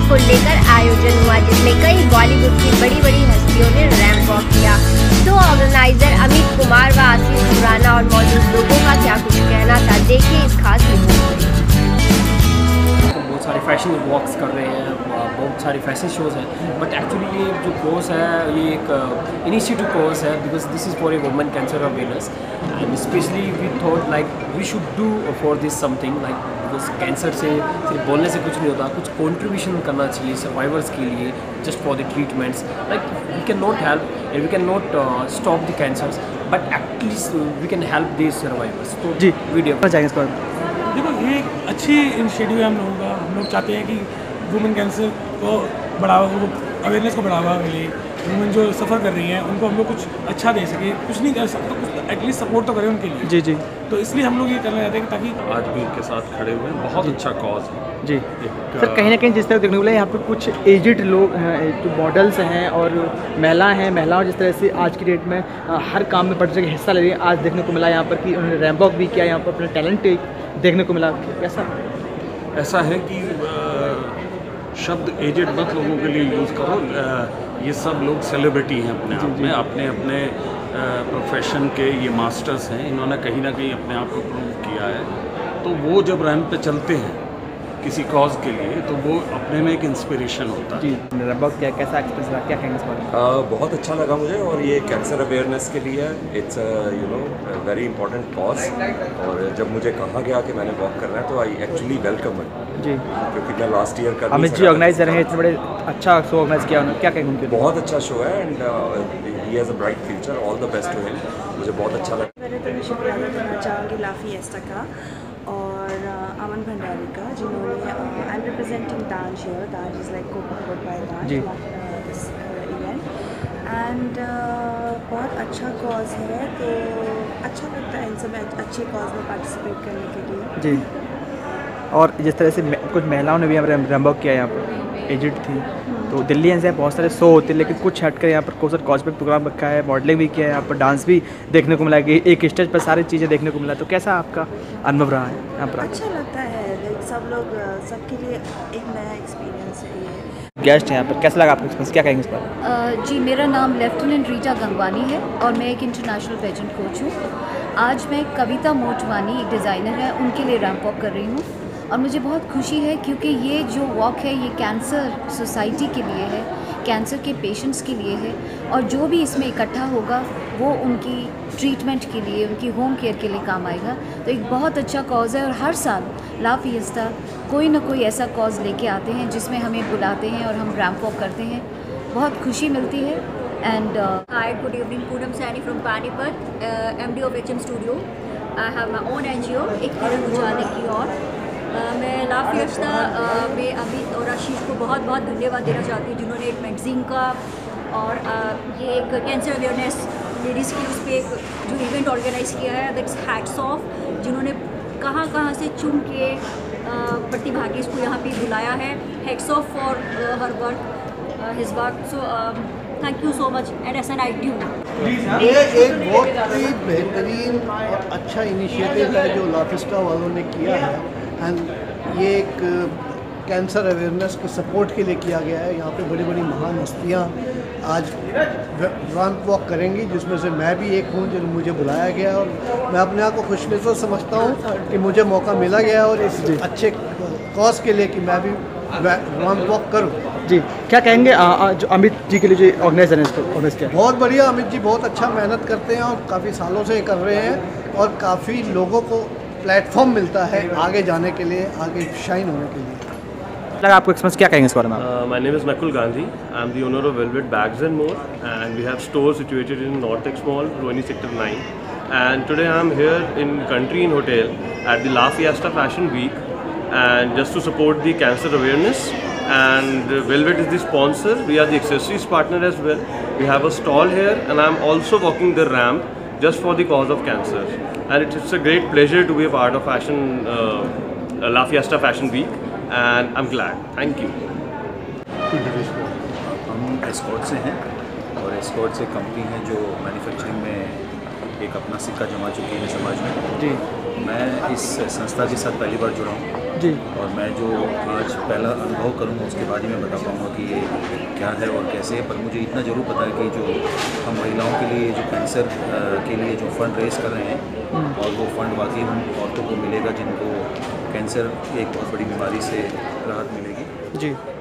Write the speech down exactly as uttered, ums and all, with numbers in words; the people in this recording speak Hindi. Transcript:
को लेकर आयोजन हुआ, जिसमें कई बॉलीवुड की बड़ी बड़ी हस्तियों ने रैंप वॉक किया। तो ऑर्गेनाइजर अमित कुमार व आशीष खुराना और मौजूद लोगों का क्या कुछ कहना था, देखिए इस खास रिपोर्ट में। बहुत सारे फैशन वॉक्स कर रहे हैं, बहुत सारे फैशन शोज़ हैं, बट एक्चुअली ये जो कोर्स है ये एक इनिशिएटिव कोर्स है, because this is for a women cancer awareness and specially we thought like we should do for this something, like because cancer से सिर्फ बोलने से कुछ नहीं होता, कुछ कॉन्ट्रीब्यूशन करना चाहिए सर्वाइवर्स के लिए, just for the treatments. Like we can not help and we can not stop the cancers, but at least we can help the survivors. तो जी वीडियो देखो, ये एक अच्छी इनिशिएटिव है हम लोगों का। हम लोग चाहते हैं कि वुमेन कैंसर को बढ़ावा, अवेयरनेस को बढ़ावा मिले, वुमेन जो सफ़र कर रही हैं उनको हम लोग कुछ अच्छा दे सके, कुछ नहीं कर सकते तो कुछ एटलीस्ट सपोर्ट तो करें उनके लिए। जी जी तो इसलिए हम लोग ये करना चाहते हैं ताकि आज भी उनके साथ खड़े हुए हैं। बहुत अच्छा कॉज है जी सर। कहीं ना कहीं जिस तरह देखने को मिला यहाँ पर कुछ एजिड लोग हैं, जो मॉडल्स हैं और महिला हैं, महिलाओं जिस तरह से आज की डेट में हर काम में बढ़ चढ़ हिस्सा ले रही है। आज देखने को मिला यहाँ पर कि उन्होंने रैंप वॉक भी किया, यहाँ पर अपना टैलेंट देखने को मिला। कैसा ऐसा है कि शब्द एजेड मत लोगों के लिए यूज़ करो। ये सब लोग सेलिब्रिटी हैं अपने आप में, अपने अपने प्रोफेशन के ये मास्टर्स हैं। इन्होंने कहीं ना कहीं अपने आप को प्रूव किया है। तो वो जब रैंप पे चलते हैं किसी कॉज के लिए तो वो अपने में एक इंस्पिरेशन होता है। जी रैंप क्या कैसा एक्सपीरियंस रहा, क्या कहेंगे इस बारे में? बहुत अच्छा लगा मुझे, और ये कैंसर अवेयरनेस के लिए it's you know very important cause. और जब मुझे कहा गया कि मैंने वॉक करना है तो आई एक्चुअली वेलकम इट जी, क्योंकि मैं लास्ट ईयर कर अमित जी ऑर्गेनाइजर हैं, इतने बड़े अच्छा शो ऑर्गेनाइज किया उन्होंने, क्या कहेंगे उनके? बहुत अच्छा शो है and he has a bright future, all the best to him. मुझे बहुत अच्छा लगा। मैंने तो शुक्रिया अदा करना चाहूँगी लाफिएस्टा का और अमन भंडारी का, जिन्होंने I am representing Danz here, Danz is like co by Danz this event and बहुत अच्छा कॉज है। तो अच्छा लगता है इन सब अच्छे कॉज में पार्टिसिपेट करने के लिए जी। और जिस तरह से कुछ महिलाओं ने भी यहाँ पर रैंप वॉक किया, यहाँ पर एजिड थी, तो दिल्ली से बहुत सारे शो होते हैं, लेकिन कुछ हटकर यहाँ पर कोसर कॉज पे प्रोग्राम रखा है, मॉडलिंग भी किया है, यहाँ पर डांस भी देखने को मिला, कि एक स्टेज पर सारी चीज़ें देखने को मिला। तो कैसा आपका अनुभव रहा है यहाँ पर? अच्छा लगता है, सब लोग सबके लिए एक नया एक्सपीरियंस है ये। गेस्ट हैं यहाँ पर, कैसा लगा आपको एक्सपीरियंस, क्या कहेंगे इस पर? जी मेरा नाम लेफ्टिनेंट रीटा गंगवानी है और मैं एक इंटरनेशनल पेजेंट कोच हूँ। आज मैं कविता मोटवानी एक डिज़ाइनर है, उनके लिए रैंप वॉक कर रही हूँ और मुझे बहुत खुशी है क्योंकि ये जो वॉक है ये कैंसर सोसाइटी के लिए है, कैंसर के पेशेंट्स के लिए है और जो भी इसमें इकट्ठा होगा वो उनकी ट्रीटमेंट के लिए, उनकी होम केयर के लिए काम आएगा। तो एक बहुत अच्छा कॉज़ है और हर साल लाफिएस्टा कोई ना कोई ऐसा कॉज़ लेके आते हैं जिसमें हमें बुलाते हैं और हम रैंप वॉक करते हैं, बहुत खुशी मिलती है। And hi, good evening, Poonam Saini from Panipat, MD of HM studio. I have my own NGO, एक किरण उजाले की ओर। Uh, मैं लाफिएस्टा uh, में अमित और आशीष को बहुत बहुत धन्यवाद देना चाहती हूँ, जिन्होंने एक मैगज़ीन का और uh, ये एक कैंसर अवेयरनेस लेडीज़ की उस पर एक जो इवेंट ऑर्गेनाइज़ किया है, दैट्स हैट्स ऑफ, जिन्होंने कहाँ कहाँ से चुन के uh, प्रतिभागी इसको यहाँ पे बुलाया है। Hats off for her work, his work. So thank you so much and S N I do. ये एक बहुत ही बेहतरीन और अच्छा इनिशिएटिव है जो लाफिएस्टा वालों ने किया है एंड ये एक कैंसर अवेयरनेस के सपोर्ट के लिए किया गया है। यहाँ पे बड़ी बड़ी महान हस्तियाँ आज रैंप वॉक करेंगी, जिसमें से मैं भी एक हूँ जो मुझे बुलाया गया और मैं अपने आप को खुशनसीब समझता हूँ कि मुझे मौका मिला गया और इस अच्छे कॉज के लिए कि मैं भी रैंप वॉक करूँ। जी क्या कहेंगे आ, आ, जो अमित जी के लिए जो ऑर्गेनाइजर है इसको ऑर्गेनाइज किया? बहुत बढ़िया, अमित जी बहुत अच्छा मेहनत करते हैं और काफ़ी सालों से कर रहे हैं और काफ़ी लोगों को प्लेटफॉर्म मिलता है आगे जाने के लिए, आगे शाइन होने के लिए। लगा आपको एक्सपीरियंस, क्या कहेंगे इस बारे में? My name is Nakul Gandhi, I am the owner of Velvet Bags and more and we have store situated in North X Mall, Rohini sector nine, and today I am here in Country Inn hotel at the La Fiesta fashion week and just to support the cancer awareness, and Velvet is the sponsor. We are the accessories partner as well. We have a stall here and I am also walking the ramp just for the cause of cancer, and it's, it's a great pleasure to be a part of fashion uh, Lafiesta Fashion Week and I'm glad. Thank you. हम एस्कॉर्ट से हैं और एस्कॉर्ट से कंपनी है जो मैन्युफैक्चरिंग में एक अपना सिक्का जमा चुकी है समाज में जी। मैं इस संस्था के साथ पहली बार जुड़ा हूँ जी। और मैं जो आज पहला अनुभव करूँगा उसके बाद ही मैं बता पाऊँगा कि ये क्या है और कैसे है। पर मुझे इतना ज़रूर पता है कि जो हम महिलाओं के लिए जो कैंसर के लिए जो फंड रेज कर रहे हैं और वो फंड वाकई उन औरतों को मिलेगा जिनको कैंसर एक बहुत बड़ी बीमारी से राहत मिलेगी। जी।